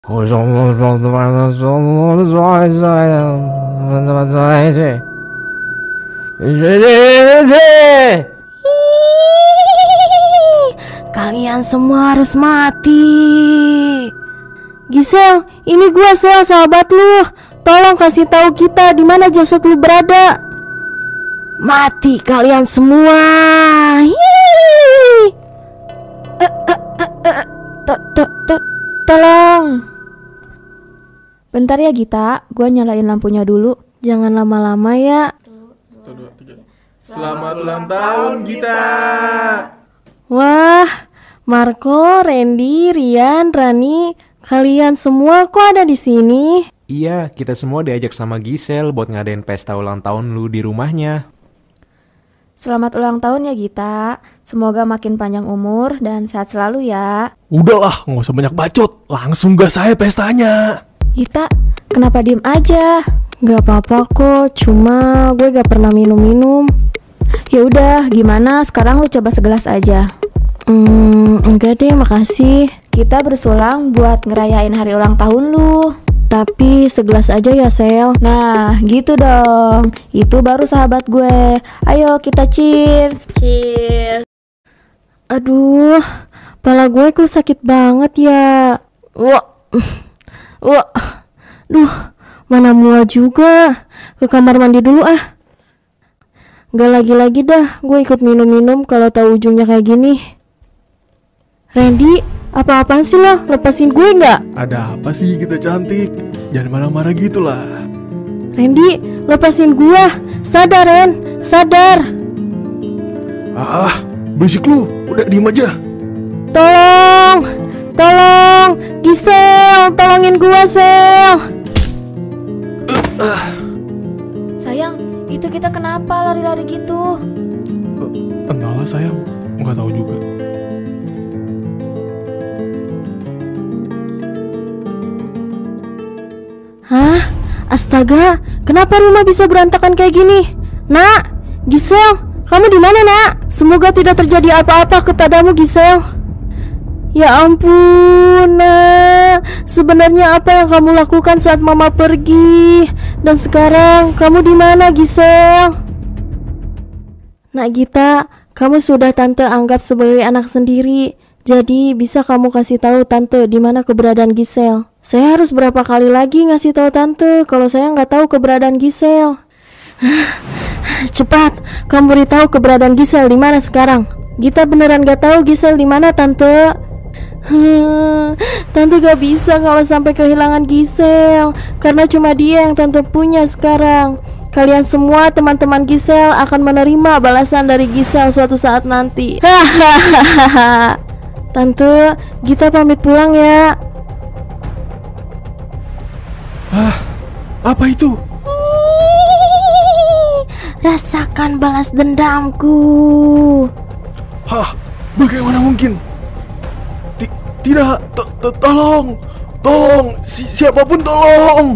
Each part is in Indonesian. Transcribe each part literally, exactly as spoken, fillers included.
Kalian semua harus mati. Gisel, ini gue Sel, sahabat lu. Tolong kasih tahu kita di mana jasad lu berada. Mati kalian semua. Tolong. Bentar ya Gita, gue nyalain lampunya dulu. Jangan lama-lama ya. Selamat ulang tahun Gita. Wah, Marco, Randy, Rian, Rani, kalian semua kok ada di sini? Iya, kita semua diajak sama Gisel buat ngadain pesta ulang tahun lu di rumahnya. Selamat ulang tahun ya Gita. Semoga makin panjang umur dan sehat selalu ya. Udahlah, nggak usah banyak bacot. Langsung gas saya pestanya. Gita, kenapa diem aja? Gak apa-apa kok, cuma gue gak pernah minum-minum. Ya udah, gimana? Sekarang lu coba segelas aja. Hmm, enggak deh, makasih. Kita bersulang buat ngerayain hari ulang tahun lu. Tapi segelas aja ya, Sel. Nah, gitu dong. Itu baru sahabat gue. Ayo kita cheers. Cheers. Aduh, pala gue kok sakit banget ya. Wah, wah, duh, mana mual juga. Ke kamar mandi dulu ah. Gak lagi-lagi dah, gue ikut minum-minum kalau tahu ujungnya kayak gini. Randy, apa-apaan sih lo? Lepasin gue gak? Ada apa sih kita cantik? Jangan marah-marah gitu lah. Randy, lepasin gue. Sadar Ren, sadar. Ah, berisik lu. Udah diem aja. Tolong, tolong, Gisel, tolongin gue Sel. Uh, uh. Sayang, itu kita kenapa lari-lari gitu? Uh, entahlah sayang, nggak tahu juga. Hah? Astaga, kenapa rumah bisa berantakan kayak gini? Nak, Gisel, kamu di mana nak? Semoga tidak terjadi apa-apa kepadamu Gisel. Ya ampun, nak. Sebenarnya apa yang kamu lakukan saat mama pergi? Dan sekarang kamu di mana Gisel? Nak Gita, kamu sudah tante anggap sebagai anak sendiri. Jadi bisa kamu kasih tahu tante di mana keberadaan Gisel? Saya harus berapa kali lagi ngasih tahu tante kalau saya nggak tahu keberadaan Gisel? Cepat, kamu beritahu keberadaan Gisel di mana sekarang? Gita beneran nggak tahu Gisel di mana tante? Hmm, tante gak bisa kalau sampai kehilangan Gisel, karena cuma dia yang tante punya sekarang. Kalian semua teman-teman Gisel akan menerima balasan dari Gisel suatu saat nanti. Hahaha. Tante, Gita pamit pulang ya. Ah, apa itu? Rasakan balas dendamku. Hah, bagaimana mungkin? T- Tidak, to- to- tolong, tolong, si- siapapun tolong.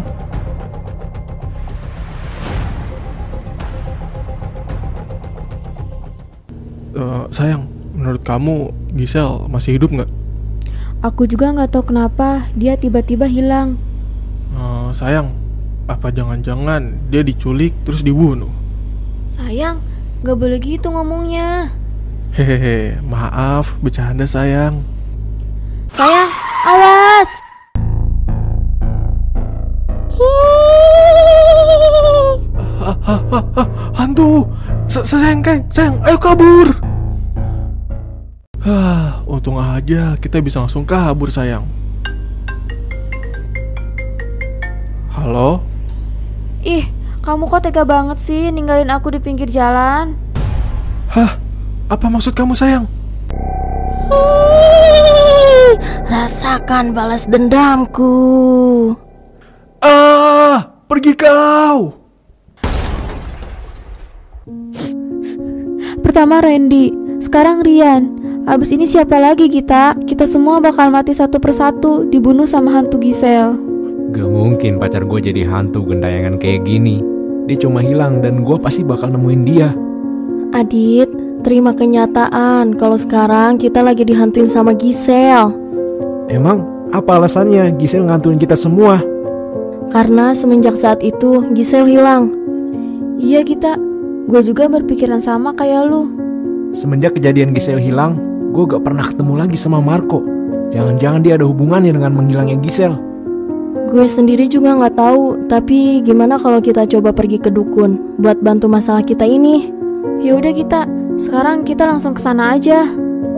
Uh, sayang, menurut kamu Gisel masih hidup nggak? Aku juga nggak tahu kenapa dia tiba-tiba hilang. Uh, sayang, apa jangan-jangan dia diculik terus dibunuh? Sayang, nggak boleh gitu ngomongnya. Hehehe, maaf, bercanda sayang. Sayang, awas! Ah, ah, ah, ah, hantu! S- sayang, Kang, sayang, ayo kabur! Ah, untung aja kita bisa langsung kabur, sayang. Halo? Ih, kamu kok tega banget sih ninggalin aku di pinggir jalan? Hah? Apa maksud kamu, sayang? Rasakan balas dendamku. Ah, pergi kau! Pertama Randy, sekarang Rian. Abis ini siapa lagi kita? Kita semua bakal mati satu persatu, dibunuh sama hantu Gisel. Gak mungkin pacar gue jadi hantu gentayangan kayak gini. Dia cuma hilang dan gue pasti bakal nemuin dia. Adit, terima kenyataan kalau sekarang kita lagi dihantuin sama Gisel. Emang apa alasannya Gisel ngantuin kita semua? Karena semenjak saat itu Gisel hilang. Iya Gita, gue juga berpikiran sama kayak lu. Semenjak kejadian Gisel hilang, gue gak pernah ketemu lagi sama Marco. Jangan-jangan dia ada hubungannya dengan menghilangnya Gisel. Gue sendiri juga gak tahu, tapi gimana kalau kita coba pergi ke dukun buat bantu masalah kita ini? Ya udah Gita, sekarang kita langsung ke sana aja.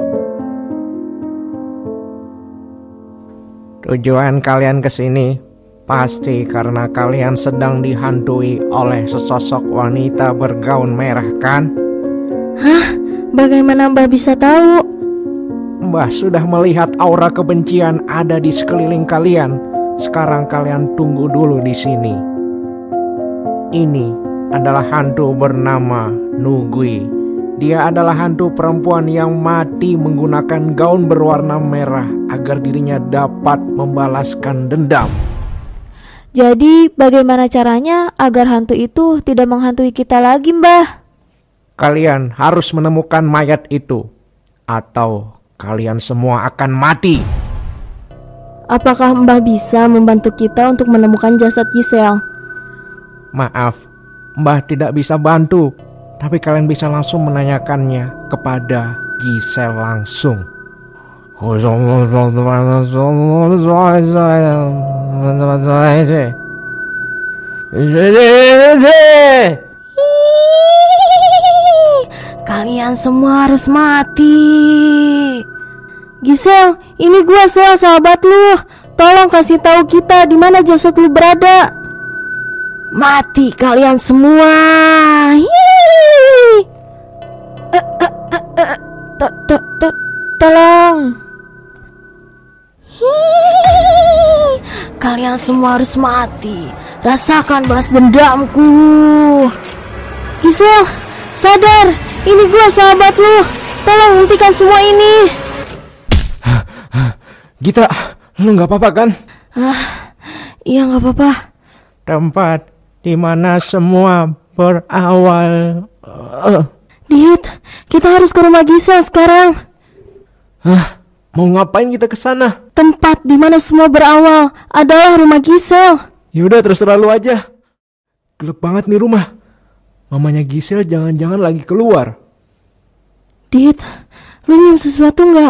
Tujuan kalian ke sini pasti karena kalian sedang dihantui oleh sesosok wanita bergaun merah, kan? Hah? Bagaimana Mbah bisa tahu? Mbah sudah melihat aura kebencian ada di sekeliling kalian. Sekarang kalian tunggu dulu di sini. Ini adalah hantu bernama Nugui. Dia adalah hantu perempuan yang mati menggunakan gaun berwarna merah agar dirinya dapat membalaskan dendam. Jadi bagaimana caranya agar hantu itu tidak menghantui kita lagi, Mbah? Kalian harus menemukan mayat itu, atau kalian semua akan mati. Apakah Mbah bisa membantu kita untuk menemukan jasad Gisel? Maaf, Mbah tidak bisa bantu. Tapi kalian bisa langsung menanyakannya kepada Gisel langsung. Kalian semua harus mati. Gisel, ini gua Sel, sahabat lu. Tolong kasih tahu kita di mana jasad lu berada. Mati kalian semua. Hihihi. Eh, eh, eh, eh, to, to, to, tolong. Hihihi. Kalian semua harus mati. Rasakan balas dendamku. Gisel, sadar. Ini gua sahabat lu. Tolong hentikan semua ini. Gita, lu gak apa-apa kan? Ah, iya gak apa-apa. Tempat di mana semua berawal. Uh. Dit, kita harus ke rumah Gisel sekarang. Hah? Mau ngapain kita ke sana? Tempat di mana semua berawal adalah rumah Gisel. Yaudah, terserah lu aja. Gelap banget nih rumah. Mamanya Gisel jangan-jangan lagi keluar. Dit, lu nyium sesuatu nggak?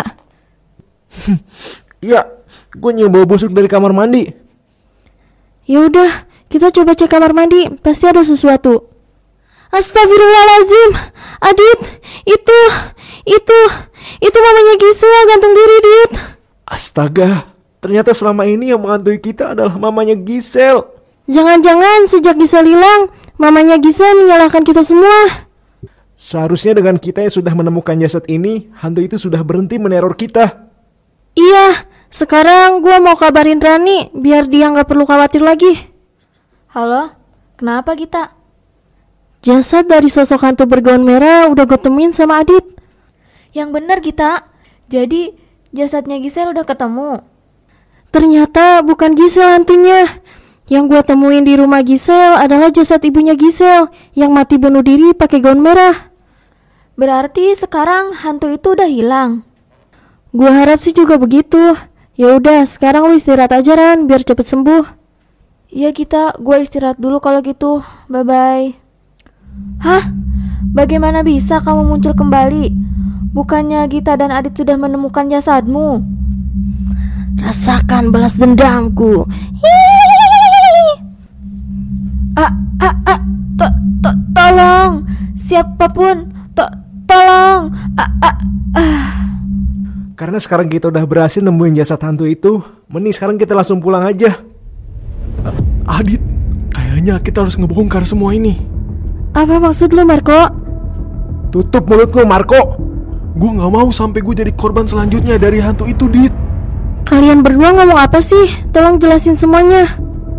Iya, gue nyium bau busuk dari kamar mandi. Yaudah, kita coba cek kamar mandi, pasti ada sesuatu. Astagfirullahaladzim, Adit, itu, itu, itu mamanya Gisel gantung diri, Dit. Astaga, ternyata selama ini yang menghantui kita adalah mamanya Gisel. Jangan-jangan sejak Gisel hilang, mamanya Gisel menyalahkan kita semua. Seharusnya dengan kita yang sudah menemukan jasad ini, hantu itu sudah berhenti meneror kita. Iya, sekarang gue mau kabarin Rani biar dia nggak perlu khawatir lagi. Halo, kenapa Gita? Jasad dari sosok hantu bergaun merah udah gue temuin sama Adit. Yang bener Gita, jadi jasadnya Gisel udah ketemu. Ternyata bukan Gisel hantunya. Yang gue temuin di rumah Gisel adalah jasad ibunya Gisel yang mati bunuh diri pakai gaun merah. Berarti sekarang hantu itu udah hilang. Gue harap sih juga begitu. Ya udah, sekarang lu istirahat aja Ran biar cepet sembuh. Iya Gita, gue istirahat dulu kalau gitu. Bye bye. Hah? Bagaimana bisa kamu muncul kembali? Bukannya Gita dan Adit sudah menemukan jasadmu? Rasakan balas dendamku. Hihihi. Ah, ah, ah, to, to, tolong, siapapun, to, tolong. Ah, ah, ah. Karena sekarang kita udah berhasil nemuin jasad hantu itu, mending sekarang kita langsung pulang aja. Adit, kayaknya kita harus ngebongkar semua ini. Apa maksud lu, Marco? Tutup mulut lu, Marco. Gue gak mau sampai gue jadi korban selanjutnya dari hantu itu, Dit. Kalian berdua ngomong apa sih? Tolong jelasin semuanya.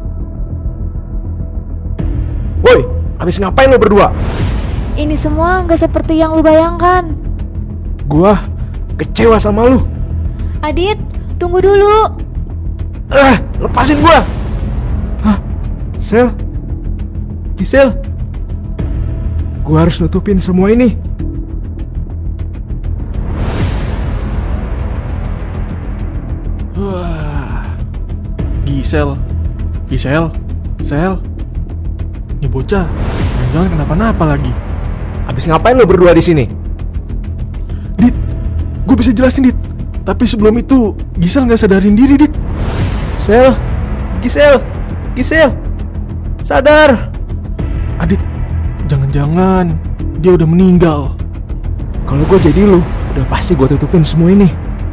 Woi, habis ngapain lu berdua? Ini semua gak seperti yang lu bayangkan. Gua kecewa sama lu. Adit, tunggu dulu. Eh, lepasin gua. Hah? Sel? Gisel? Gua harus nutupin semua ini. Wah, Gisel. Gisel, Sel. Ini bocah, jangan kenapa-napa lagi. Habis ngapain lo berdua di sini? Dit, gue bisa jelasin, Dit. Tapi sebelum itu, Gisel nggak sadarin diri, Dit. Sel, Gisel, Gisel, sadar. Adit, jangan-jangan dia udah meninggal. Kalau gue jadi lu, udah pasti gue tutupin semua ini.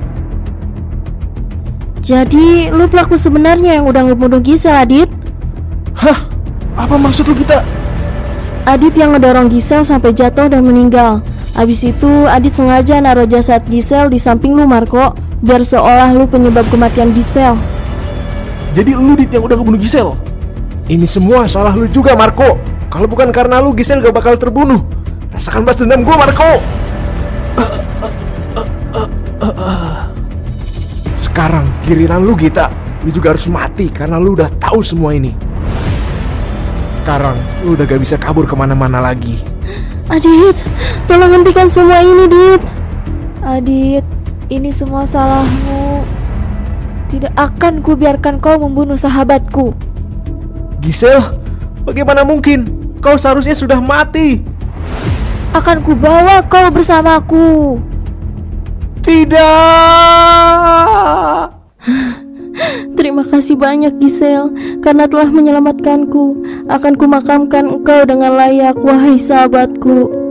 Jadi lu pelaku sebenarnya yang udah ngebunuh Gisel, Adit? Hah? Apa maksud lu, Gita? Adit yang ngedorong Gisel sampai jatuh dan meninggal. Abis itu Adit sengaja naruh jasad Gisel di samping lu, Marco, biar seolah lu penyebab kematian Gisel. Jadi lu, Dit, yang udah ngebunuh Gisel? Ini semua salah lu juga, Marco. Kalau bukan karena lu, Gisel gak bakal terbunuh. Rasakan balas dendam gue, Marco. Sekarang giliran lu, Gita. Lu juga harus mati karena lu udah tahu semua ini. Sekarang lu udah gak bisa kabur kemana-mana lagi. Adit, tolong hentikan semua ini, Dit. Adit, ini semua salahmu. Tidak akan ku biarkan kau membunuh sahabatku. Gisel, bagaimana mungkin? Kau seharusnya sudah mati. Akan ku bawa kau bersamaku. Tidak. Terima kasih banyak, Gisel, karena telah menyelamatkanku. Akan kumakamkan engkau dengan layak, wahai sahabatku.